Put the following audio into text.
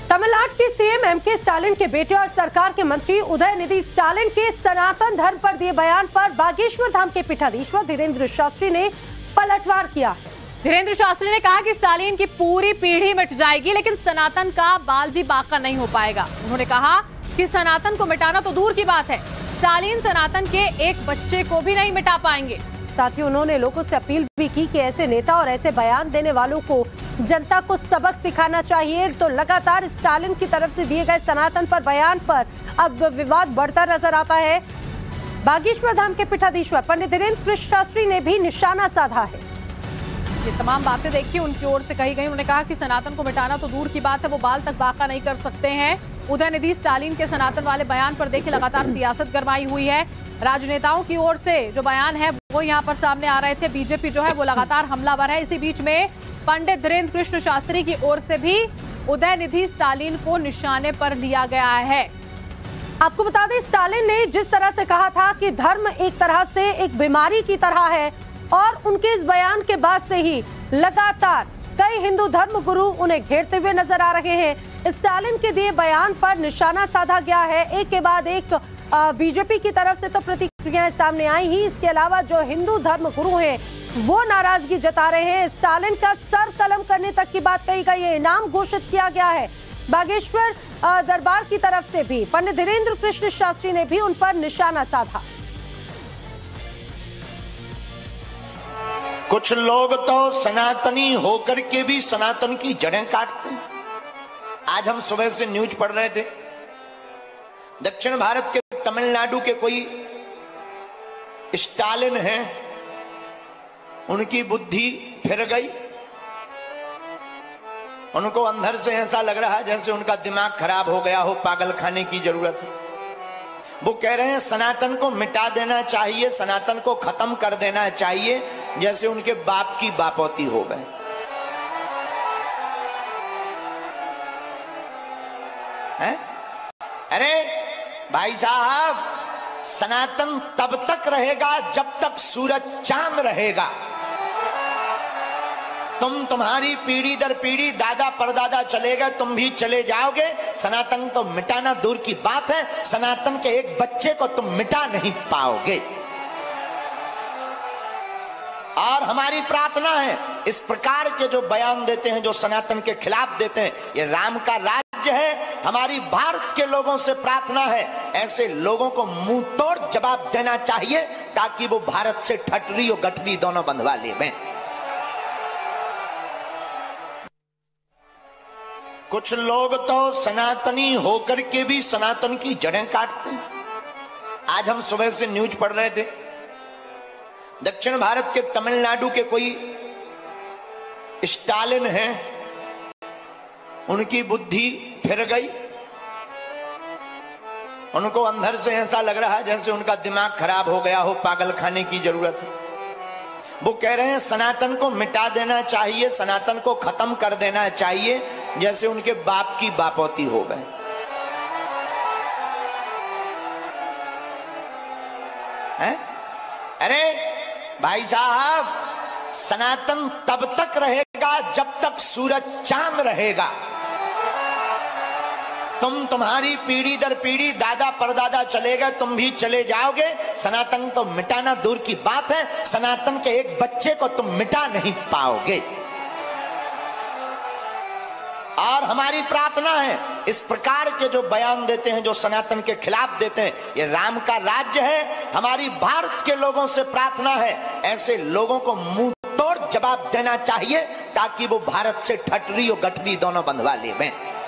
तमिलनाडु के CM MK Stalin के बेटे और सरकार के मंत्री उदयनिधि स्टालिन के सनातन धर्म पर दिए बयान पर बागेश्वर धाम के पीठाधीश्वर धीरेन्द्र शास्त्री ने पलटवार किया। धीरेन्द्र शास्त्री ने कहा कि स्टालिन की पूरी पीढ़ी मिट जाएगी, लेकिन सनातन का बाल भी बाका नहीं हो पाएगा। उन्होंने कहा कि सनातन को मिटाना तो दूर की बात है, स्टालिन सनातन के एक बच्चे को भी नहीं मिटा पाएंगे। साथ ही उन्होंने लोगों से अपील भी की कि ऐसे नेता और ऐसे बयान देने वालों को जनता को सबक सिखाना चाहिए। तो लगातार स्टालिन की तरफ से दिए गए सनातन पर बयान पर अब विवाद बढ़ता नजर आता है। बागेश्वर धाम के पीठाधीश्वर पंडित धीरेन्द्र कृष्ण शास्त्री ने भी निशाना साधा है। ये तमाम बातें देखिए उनकी ओर से कही गई। उन्होंने कहा कि सनातन को मिटाना तो दूर की बात है, वो बाल तक बाका नहीं कर सकते हैं। उदयनिधि स्टालिन के सनातन वाले बयान पर देखिए लगातार सियासत गरमाई हुई है। राजनेताओं की ओर से जो बयान है वो यहाँ पर सामने आ रहे थे। बीजेपी जो है वो लगातार हमलावर है। इसी बीच में पंडित धीरेन्द्र कृष्ण शास्त्री की ओर से भी उदयनिधि स्टालिन को निशाने पर लिया गया है। आपको बता दें, स्टालिन ने जिस तरह से कहा था कि धर्म एक तरह से एक बीमारी की तरह है और उनके इस बयान के बाद से ही लगातार कई हिंदू धर्म गुरु उन्हें घेरते हुए नजर आ रहे हैं। स्टालिन के दिए बयान पर निशाना साधा गया है। एक के बाद एक बीजेपी की तरफ से तो प्रतिक्रियाएं सामने आई ही, इसके अलावा जो हिंदू धर्म गुरु हैं वो नाराजगी जता रहे हैं। स्टालिन का सर कलम करने तक की बात कही गई है, इनाम घोषित किया गया है। बागेश्वर दरबार की तरफ से भी पंडित धीरेन्द्र कृष्ण शास्त्री ने भी उन पर निशाना साधा। कुछ लोग तो सनातनी होकर के भी सनातन की जड़ें काटते हैं। आज हम सुबह से न्यूज पढ़ रहे थे, दक्षिण भारत के तमिलनाडु के कोई स्टालिन हैं, उनकी बुद्धि फिर गई। उनको अंदर से ऐसा लग रहा है जैसे उनका दिमाग खराब हो गया हो, पागल खाने की जरूरत है। वो कह रहे हैं सनातन को मिटा देना चाहिए, सनातन को खत्म कर देना चाहिए, जैसे उनके बाप की बापौती हो गए। हैं? अरे भाई साहब, सनातन तब तक रहेगा जब तक सूरज चांद रहेगा। तुम्हारी पीढ़ी दर पीढ़ी, दादा परदादा चले गए, तुम भी चले जाओगे। सनातन तो मिटाना दूर की बात है, सनातन के एक बच्चे को तुम मिटा नहीं पाओगे। और हमारी प्रार्थना है, इस प्रकार के जो बयान देते हैं, जो सनातन के खिलाफ देते हैं, ये राम का राज्य है। हमारी भारत के लोगों से प्रार्थना है, ऐसे लोगों को मुंह तोड़ जवाब देना चाहिए, ताकि वो भारत से ठटरी और गठरी दोनों बंधवा लें। कुछ लोग तो सनातनी होकर के भी सनातन की जड़ें काटते हैं। आज हम सुबह से न्यूज पढ़ रहे थे, दक्षिण भारत के तमिलनाडु के कोई स्टालिन हैं, उनकी बुद्धि फिर गई। उनको अंदर से ऐसा लग रहा है जैसे उनका दिमाग खराब हो गया हो, पागल खाने की जरूरत है। वो कह रहे हैं सनातन को मिटा देना चाहिए, सनातन को खत्म कर देना चाहिए, जैसे उनके बाप की बापौती हो गए। हैं? अरे भाई साहब, सनातन तब तक रहेगा जब तक सूरज चांद रहेगा। तुम्हारी पीढ़ी दर पीढ़ी, दादा परदादा चले गए, तुम भी चले जाओगे। सनातन तो मिटाना दूर की बात है, सनातन के एक बच्चे को तुम मिटा नहीं पाओगे। और हमारी प्रार्थना है, इस प्रकार के जो बयान देते हैं, जो सनातन के खिलाफ देते हैं, ये राम का राज्य है। हमारी भारत के लोगों से प्रार्थना है, ऐसे लोगों को मुंह तोड़ जवाब देना चाहिए, ताकि वो भारत से ठटरी और गठरी दोनों बंधवा लें।